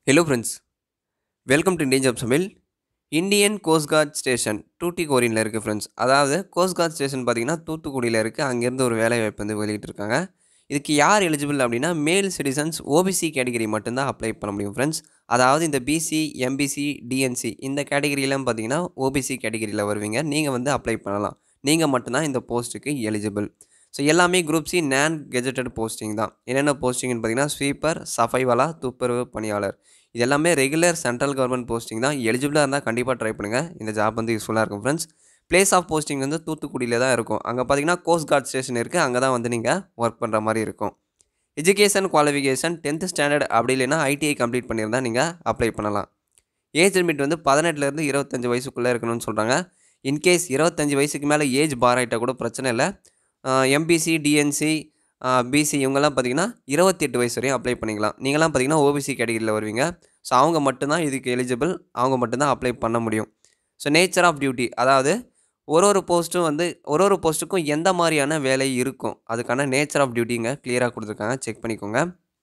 Hello friends, welcome to Indian Job Samil. Indian coast guard station டூட்டிகோரின்ல இருக்குது friends. அதாவது cost guard station பார்த்தீங்கன்னா தூத்துக்குடியில் இருக்குது. அங்கேருந்து ஒரு வேலைவாய்ப்பு வந்து வெளியிட்டிருக்காங்க. இதுக்கு யார் எலிஜிபிள் அப்படின்னா மேல் சிட்டிசன்ஸ் ஓபிசி கேட்டகரி மட்டும்தான் அப்ளை பண்ண முடியும் ஃப்ரெண்ட்ஸ். அதாவது இந்த பிசி, எம்பிசி, டிஎன்சி இந்த கேட்டகரியெலாம் பார்த்தீங்கன்னா ஓபிசி கேட்டகரியில் வருவீங்க. நீங்கள் வந்து அப்ளை பண்ணலாம். நீங்கள் மட்டும்தான் இந்த போஸ்ட்டுக்கு எலிஜிபிள். ஸோ எல்லாமே group C non gazetted posting தான். என்னென்ன போஸ்டிங்னு பார்த்தீங்கன்னா ஸ்வீப்பர், சஃபைவாலா, துப்புரவு பணியாளர். இது எல்லாமே ரெகுலர் சென்ட்ரல் கவர்மெண்ட் போஸ்டிங் தான். எலிஜிபிளாக இருந்தால் கண்டிப்பாக ட்ரை பண்ணுங்கள். இந்த ஜாப் வந்து யூஸ்ஃபுல்லாக இருக்கும் ஃப்ரெண்ட்ஸ். பிளேஸ் ஆஃப் போஸ்டிங் வந்து தூத்துக்குடியில் தான் இருக்கும். அங்கே பார்த்தீங்கன்னா கோஸ்ட் கார்ட் ஸ்டேஷன் இருக்குது. அங்கே தான் வந்து நீங்கள் ஒர்க் பண்ணுற மாதிரி இருக்கும். எஜுகேஷன் குவாலிஃபிகேஷன் 10th ஸ்டாண்டர்ட் அப்படி இல்லைன்னா ஐடிஐ கம்ப்ளீட் பண்ணியிருந்தால் நீங்கள் அப்ளை பண்ணலாம். ஏஜ் லிமிட் வந்து 18லேருந்து 25 வயசுக்குள்ளே இருக்கணும்னு சொல்கிறாங்க. இன்கேஸ் 25 வயசுக்கு மேலே ஏஜ் பார் ஆகிட்டால் கூட பிரச்சனை இல்லை. எம்பிசி, டிஎன்சி, பிசி இவங்கெல்லாம் பார்த்தீங்கன்னா 28 வயசு வரையும் அப்ளை பண்ணிக்கலாம். நீங்களாம் பார்த்தீங்கன்னா ஓபிசி கேட்டகரியில் வருவீங்க. ஸோ அவங்க மட்டும்தான் இதுக்கு எலிஜிபிள். அவங்க மட்டும்தான் அப்ளை பண்ண முடியும். ஸோ நேச்சர் ஆஃப் டியூட்டி, அதாவது ஒரு போஸ்ட்டும் வந்து ஒரு போஸ்ட்டுக்கும் எந்த மாதிரியான வேலை இருக்கும், அதுக்கான நேச்சர் ஆஃப் டியூட்டிங்க கிளியராக கொடுத்துருக்காங்க. செக் பண்ணிக்கோங்க.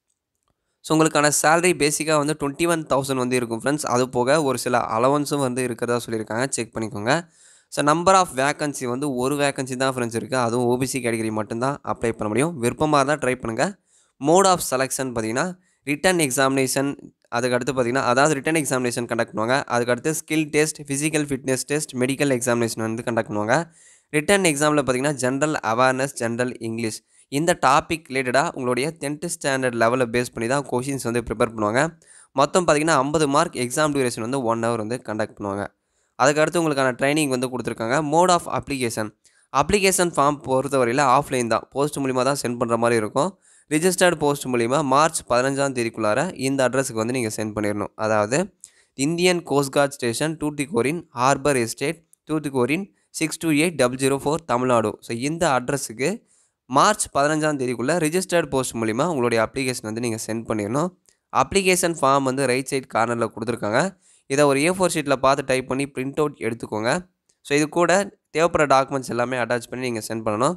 ஸோ உங்களுக்கான சேலரி பேசிக்காக வந்து 21,000 வந்து இருக்கும் ஃப்ரெண்ட்ஸ். அது போக ஒரு சில அலவன்ஸும் வந்து இருக்கிறதா சொல்லியிருக்காங்க. செக் பண்ணிக்கோங்க. ஸோ நம்பர் ஆஃப் வேக்கன்சி வந்து ஒரு வேக்கன்சி தான் ஃப்ரெண்ட்ஸ் இருக்குது. அதுவும் ஓபிசி கேட்டகரி மட்டும்தான் அப்ளை பண்ண முடியும். விருப்பமாக இருந்தால் ட்ரை பண்ணுங்கள். மோட் ஆஃப் செலெக்ஷன் பார்த்தீங்கன்னா ரிட்டன் எக்ஸாமினேஷன், அதுக்கடுத்து பார்த்தீங்கன்னா அதாவது ரிட்டன் எக்ஸாமினேஷன் கண்டக்ட் பண்ணுவாங்க. அதுக்கடுத்து skill test, physical fitness test, medical examination வந்து கண்டக்ட் பண்ணுவாங்க. ரிட்டன் எக்ஸாமில் பார்த்தீங்கன்னா ஜென்ரல் அவேர்னஸ், ஜென்ரல் இங்கிலீஷ் இந்த டாபிக் ரிலேட்டடாக உங்களுடைய 10th ஸ்டாண்டர்ட் லெவலில் பேஸ் பண்ணி தான் கொஷின்ஸ் வந்து ப்ரிப்பேர் பண்ணுவாங்க. மொத்தம் பார்த்தீங்கன்னா 50 மார்க். எக்ஸாம் டியூரேஷன் வந்து 1 ஹவர் வந்து கண்டக்ட் பண்ணுவாங்க. அதுக்கடுத்து உங்களுக்கான ட்ரைனிங் வந்து கொடுத்துருக்காங்க. மோட் ஆஃப் அப்ளிகேஷன் ஃபார்ம் பொறுத்தவரையில் ஆஃப்லைன் தான். போஸ்ட் மூலிமா தான் சென்ட் பண்ணுற மாதிரி இருக்கும். ரிஜிஸ்டர்டு போஸ்ட் மூலிமா மார்ச் 15ஆம் தேதிக்குள்ளார இந்த அட்ரஸுக்கு வந்து நீங்கள் சென்ட் பண்ணிடணும். அதாவது Indian coast guard station, Tuticorin, harbour estate, Tuticorin 628004 Tamil Nadu. So இந்த அட்ரஸுக்கு மார்ச் 15ஆம் தேதிக்குள்ளே ரிஜிஸ்டர்ட் போஸ்ட் மூலிமா உங்களுடைய அப்ளிகேஷன் வந்து நீங்கள் சென்ட் பண்ணிடணும். அப்ளிகேஷன் ஃபார்ம் வந்து ரைட் சைட் கார்னரில் கொடுத்துருக்காங்க. இதை ஒரு A4 ஷீட்டில் பார்த்து டைப் பண்ணி பிரிண்ட் அவுட் எடுத்துக்கோங்க. ஸோ இது கூட தேவைப்படுற டாக்குமெண்ட்ஸ் எல்லாமே அட்டாச் பண்ணி நீங்கள் சென்ட் பண்ணணும்.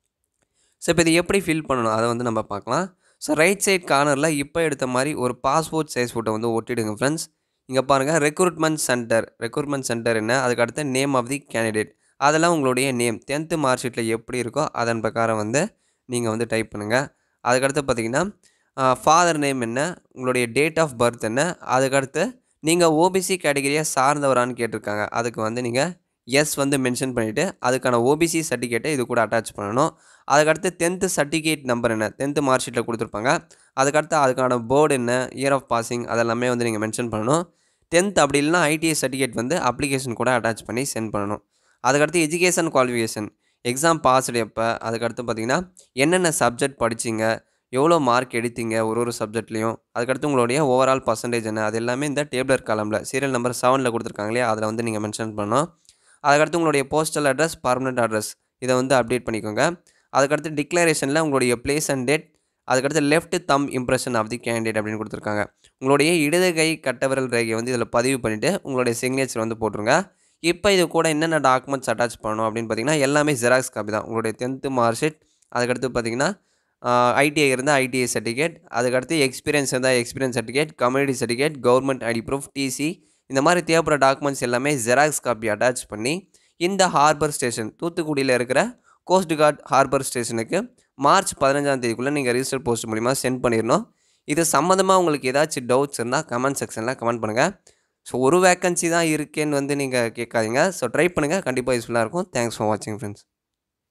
ஸோ இப்போ இது எப்படி ஃபில் பண்ணணும் அதை வந்து நம்ம பார்க்கலாம். ஸோ ரைட் சைட் கார்னரில் இப்போ எடுத்த மாதிரி ஒரு பாஸ்போர்ட் சைஸ் ஃபோட்டோ வந்து ஒட்டிடுங்க ஃப்ரெண்ட்ஸ். இங்கே பாருங்கள் ரெக்ரூட்மெண்ட் சென்டர் என்ன, அதுக்கடுத்து நேம் ஆஃப் தி கேண்டிடேட், அதெல்லாம் உங்களுடைய நேம் 10th மார்க் ஷீட்டில் எப்படி இருக்கோ அதன் பிரகாரம் வந்து நீங்கள் வந்து டைப் பண்ணுங்கள். அதுக்கடுத்து பார்த்தீங்கன்னா ஃபாதர் நேம் என்ன, உங்களுடைய டேட் ஆஃப் பர்த் என்ன, அதுக்கடுத்து நீங்கள் ஓபிசி கேட்டகரியை சார்ந்தவரான்னு கேட்டிருக்காங்க. அதுக்கு வந்து நீங்கள் எஸ் வந்து மென்ஷன் பண்ணிவிட்டு அதுக்கான ஓபிசி சர்டிஃபிகேட்டை இது கூட அட்டாச் பண்ணணும். அதுக்கடுத்து 10th சர்டிஃபிகேட் நம்பர் என்ன 10th மார்க் ஷீட்டில் கொடுத்துருப்பாங்க. அதுக்கடுத்து அதுக்கான போர்டு என்ன, இயர் ஆஃப் பாசிங் அதெல்லாமே வந்து நீங்கள் மென்ஷன் பண்ணணும். 10th அப்படி இல்லைனா ஐடிஐ சர்டிஃபிகேட் வந்து அப்ளிகேஷன் கூட அட்டாச் பண்ணி சென்ட் பண்ணணும். அதுக்கடுத்து எஜுகேஷன் குவாலிஃபிகேஷன், எக்ஸாம் பாஸ்டு எப்போ, அதுக்கடுத்து பார்த்தீங்கன்னா என்னென்ன சப்ஜெக்ட் படிச்சிங்க, எவ்வளோ மார்க் எடுத்தீங்க ஒரு சப்ஜெக்ட்லேயும், அதுக்கடுத்து உங்களுடைய ஓவரால் பர்சன்டேஜ் என்ன, அது எல்லாமே இந்த டேபிளர் காலமில் சீரியல் நம்பர் 7ல் கொடுத்துருக்காங்க இல்லையா, அதில் வந்து நீங்கள் மென்ஷன் பண்ணணும். அதுக்கடுத்து உங்களுடைய போஸ்டல் அட்ரஸ், பர்மனெண்ட் அட்ரஸ் இதை வந்து அப்டேட் பண்ணிக்கோங்க. அதுக்கடுத்து டிக்ளரேஷனில் உங்களுடைய பிளேஸ் அண்ட் டேட், அதுக்கடுத்து left thumb impression of the candidate அப்படின்னு கொடுத்துருக்காங்க. உங்களுடைய இடது கை கட்டவிரல் ரேகையை வந்து இதில் பதிவு பண்ணிவிட்டு உங்களுடைய சிக்னேச்சர் வந்து போட்டுருங்க. இப்போ இது கூட என்னென்ன டாக்குமெண்ட்ஸ் அட்டாச் பண்ணணும் அப்படின்னு பார்த்தீங்கன்னா எல்லாமே ஜெராக்ஸ் காப்பி தான். உங்களுடைய 10th மார்க் ஷீட், அதுக்கடுத்து பார்த்தீங்கன்னா ஐடிஐ இருந்தால் ஐடிஐ சர்டிஃபிகேட், அதுக்கடுத்து எக்ஸ்பீரியன்ஸ் இருந்தால் experience certificate, community certificate, government ID proof, TC இந்த மாதிரி தேவைப்படுற டாக்குமெண்ட்ஸ் எல்லாமே ஜெராக்ஸ் காப்பி அட்டாச் பண்ணி இந்த ஹார்பர் ஸ்டேஷன் தூத்துக்குடியில் இருக்கிற கோஸ்ட் கார்ட் ஹார்பர் ஸ்டேஷனுக்கு மார்ச் 15ஆம் தேதிக்குள்ளே நீங்கள் ரிஜிஸ்டர் போஸ்ட் மூலிமா சென்ட் பண்ணிடணும். இது சம்மந்தமாக உங்களுக்கு ஏதாச்சும் டவுட்ஸ் இருந்தால் கமெண்ட் செக்ஷனில் கமெண்ட் பண்ணுங்கள். ஸோ ஒரு வேக்கன்சி தான் இருக்கேன்னு வந்து நீங்கள் கேட்காதீங்க. ஸோ ட்ரை பண்ணுங்கள், கண்டிப்பாக யூஸ்ஃபுல்லாக இருக்கும். தேங்க்ஸ் ஃபார் வாட்சிங் ஃப்ரெண்ட்ஸ்.